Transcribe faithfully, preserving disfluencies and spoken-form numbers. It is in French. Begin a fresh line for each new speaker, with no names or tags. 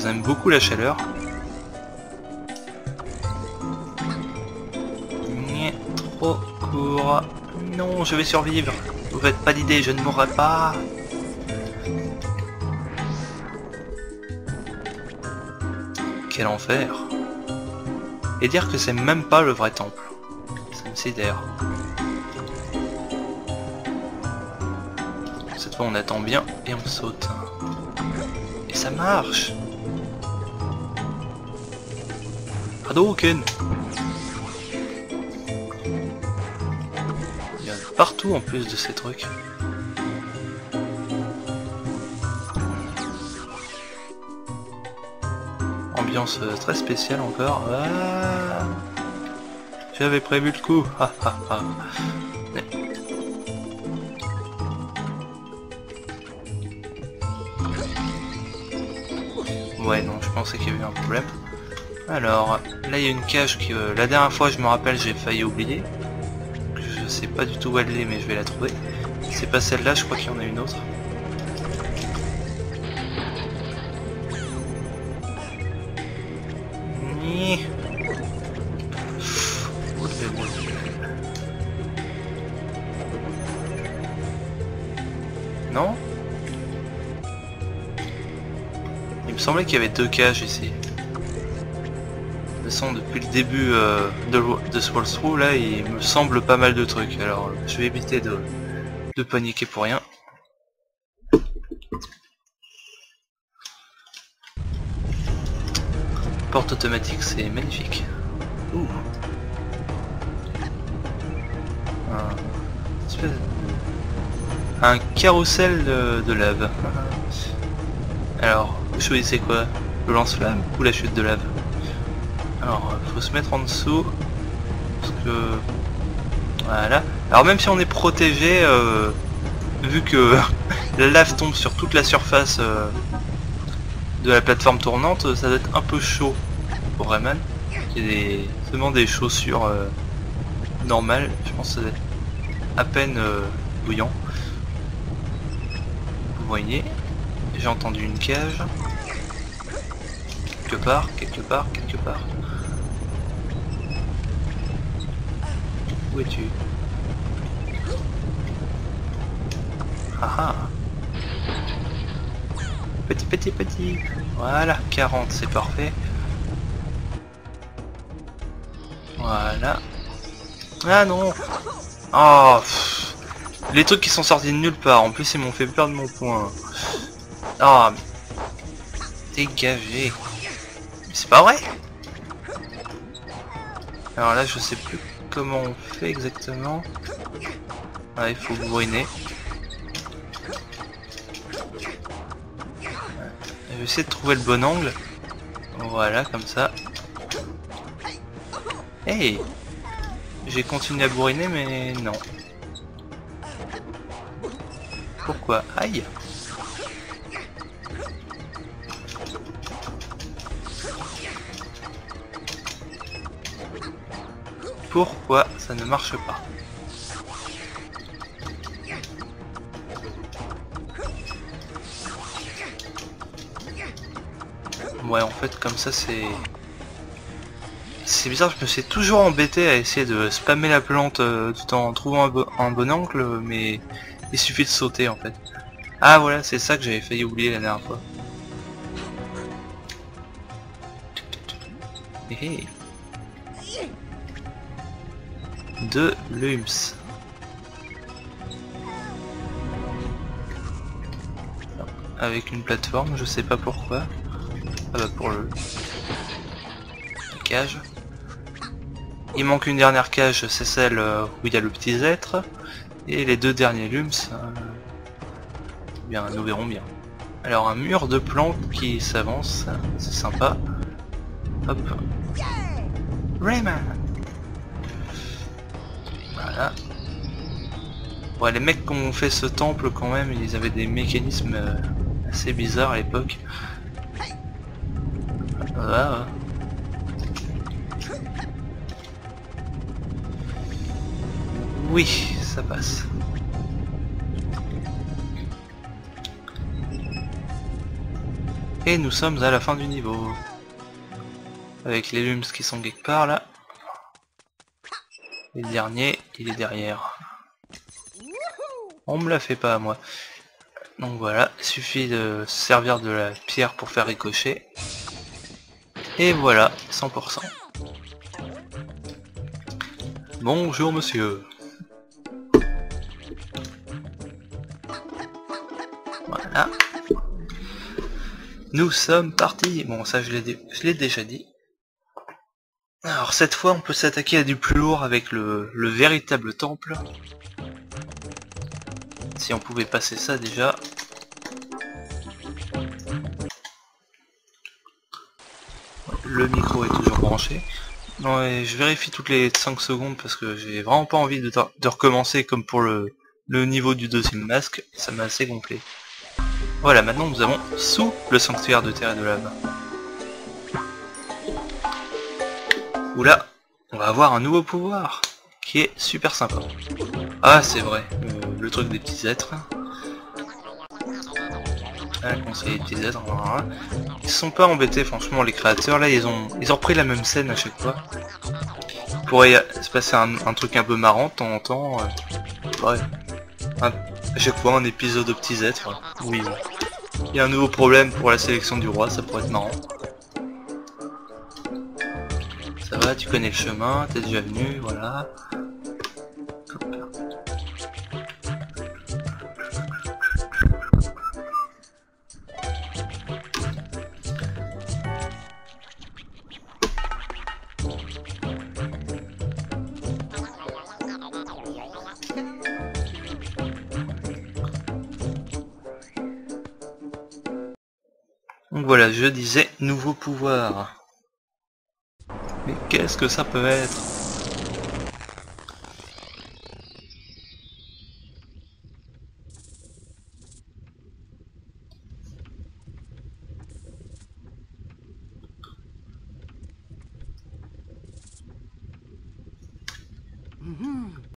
aime beaucoup la chaleur. Trop court. Non, je vais survivre. Vous faites pas d'idée, je ne mourrai pas. Quel enfer. Et dire que c'est même pas le vrai temple. Ça me sidère. Cette fois on attend bien et on saute. Et ça marche. Hadouken. Il y en a partout en plus de ces trucs. Ambiance très spéciale encore. Ah, j'avais prévu le coup. Ah, ah, ah. Ouais, non, je pensais qu'il y avait eu un problème. Alors, là il y a une cage que euh, la dernière fois je me rappelle j'ai failli oublier. Je sais pas du tout où elle est mais je vais la trouver. C'est pas celle-là, je crois qu'il y en a une autre. Non? Il me semblait qu'il y avait deux cages ici. De toute façon, depuis le début euh, de, de ce walkthrough là, il me semble pas mal de trucs. Alors, je vais éviter de, de paniquer pour rien. Porte automatique, c'est magnifique. Ouh. Un, espèce de... un carrousel de, de lave. Alors, vous choisissez quoi? Le lance-flamme ou la chute de lave? Alors, faut se mettre en dessous. Parce que... Voilà. Alors même si on est protégé, euh, vu que la lave tombe sur toute la surface euh, de la plateforme tournante, ça doit être un peu chaud pour Rayman. Il y a des, seulement des chaussures euh, normales, je pense que ça doit être à peine euh, bouillant. Vous voyez, j'ai entendu une cage. Quelque part, quelque part, quelque part. Où es-tu? Ah ah. Petit, petit, petit. Voilà, quarante, c'est parfait. Voilà. Ah non. Oh, pff. Les trucs qui sont sortis de nulle part. En plus, ils m'ont fait perdre mon point. Ah, dégagez. Mais c'est pas vrai. Alors là, je sais plus comment on fait exactement. Ah, il faut bourriner. Je vais essayer de trouver le bon angle. Voilà, comme ça. Hey, j'ai continué à bourriner, mais non. Pourquoi? Aïe. Pourquoi ça ne marche pas? Ouais, en fait, comme ça, c'est... C'est bizarre, je me suis toujours embêté à essayer de spammer la plante euh, tout en trouvant un, bo un bon angle, mais il suffit de sauter, en fait. Ah, voilà, c'est ça que j'avais failli oublier la dernière fois. Hé hé. De l'U M S. Avec une plateforme, je sais pas pourquoi. Ah bah pour le... la cage. Il manque une dernière cage, c'est celle où il y a le petit être. Et les deux derniers L U M S, euh... bien, nous verrons bien. Alors un mur de plantes qui s'avance, c'est sympa. Hop. Rayman. Voilà. Ouais, les mecs qui ont fait ce temple quand même, ils avaient des mécanismes euh, assez bizarres à l'époque. Voilà. Oui, ça passe. Et nous sommes à la fin du niveau. Avec les lums qui sont quelque part là. Et le dernier, il est derrière. On me la fait pas à moi. Donc voilà, il suffit de se servir de la pierre pour faire ricocher. Et voilà, cent pour cent. Bonjour monsieur. Voilà. Nous sommes partis. Bon, ça je l'ai je l'ai déjà dit. Alors cette fois on peut s'attaquer à du plus lourd avec le, le véritable temple. Si on pouvait passer ça déjà. Le micro est toujours branché. Non, et je vérifie toutes les cinq secondes parce que j'ai vraiment pas envie de, de recommencer comme pour le, le niveau du deuxième masque. Ça m'a assez gonflé. Voilà, maintenant nous avons sous le sanctuaire de terre et de lave. Oula, on va avoir un nouveau pouvoir qui est super sympa. Ah c'est vrai, euh, le truc des petits êtres. Ah, conseiller des petits êtres, voilà. Ils se sont pas embêtés franchement les créateurs, là ils ont ils ont repris la même scène à chaque fois. Il pourrait se passer un, un truc un peu marrant de temps en temps. Euh, ouais. Un, à chaque fois un épisode de petits êtres. Ouais. Oui. Il y a un nouveau problème pour la sélection du roi, ça pourrait être marrant. Ça va, tu connais le chemin, t'es déjà venu, voilà. Donc voilà, je disais nouveau pouvoir. Mais qu'est-ce que ça peut être?